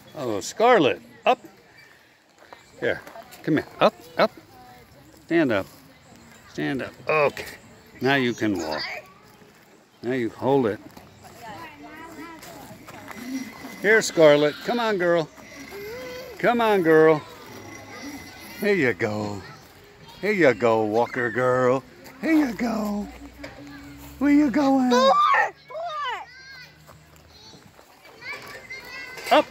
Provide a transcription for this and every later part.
Oh, Scarlet, up. Here, come here. Up, up. Stand up. Stand up. Okay. Now you can walk. Now you hold it. Here, Scarlet. Come on, girl. Come on, girl. Here you go. Here you go, Walker girl. Here you go. Where you going? Up.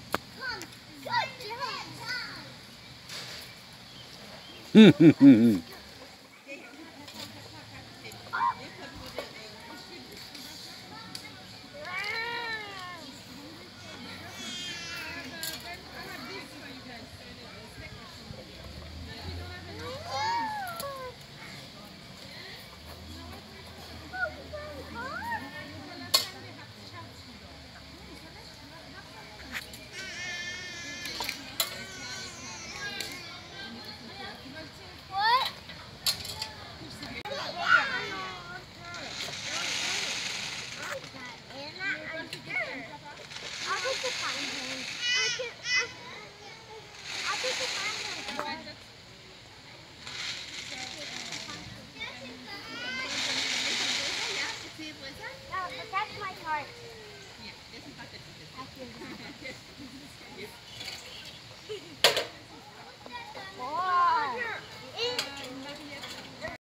Hmm.